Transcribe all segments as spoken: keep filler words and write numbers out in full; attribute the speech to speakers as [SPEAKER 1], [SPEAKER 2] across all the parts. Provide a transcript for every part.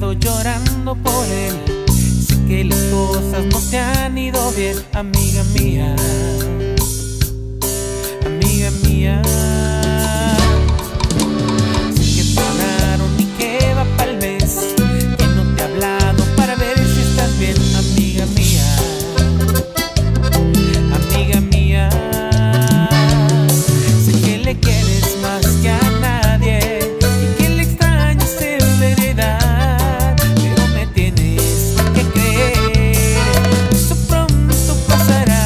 [SPEAKER 1] quedado llorando por él. Sé que las cosas no te han ido bien, amiga mía, amiga mía. Sé que pagaron y que va pa'l mes, que no te ha hablado para ver si estás bien, amiga mía, amiga mía. Sé que le quieres más que a nadie y que le extrañas en verdad, pero me tienes que creer, eso pronto pasará.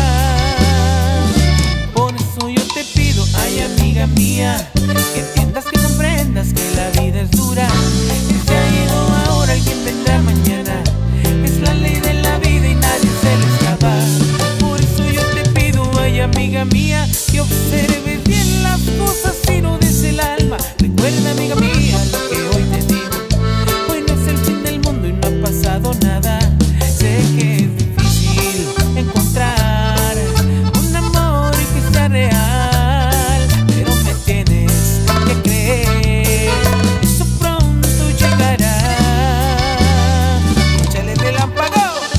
[SPEAKER 1] Por eso yo te pido, ay amiga mía, que entiendas, que comprendas que la vida es dura, que se ha ido ahora, alguien vendrá mañana, es la ley de la vida y nadie se le escapa. Por eso yo te pido, ay amiga mía, que observes bien las cosas y no des el alma. Recuerda, amiga mía, lo que hoy te digo, hoy no es el fin del mundo y no ha pasado nada. Sé que es difícil encontrar un amor que sea real, pero me tienes que creer, eso pronto llegará. Échale relámpago.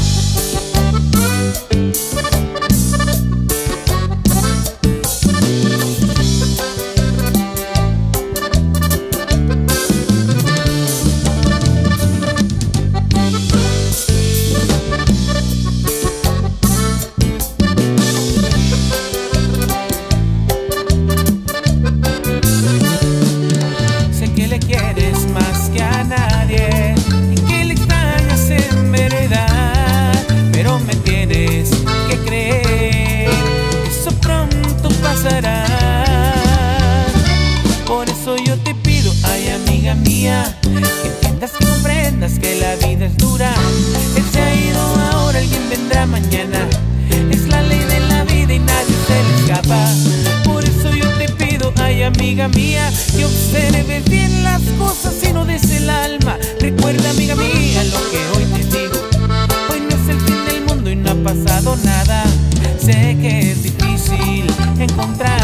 [SPEAKER 1] Sé que le quieres más que a nadie y que le extrañas en verdad, pero me tienes que creer, eso pronto pasará. Por eso yo te pido, ay amiga mía, que entiendas, que comprendas que la vida es dura, él se ha ido ahora, alguien vendrá mañana, es la ley de la vida y nadie se le escapa. Por eso yo te pido, ay amiga mía, que observes bien las cosas y no des el alma. Recuerda, amiga mía, lo que hoy te digo, hoy no es el fin del mundo y no ha pasado nada. Sé que es difícil encontrar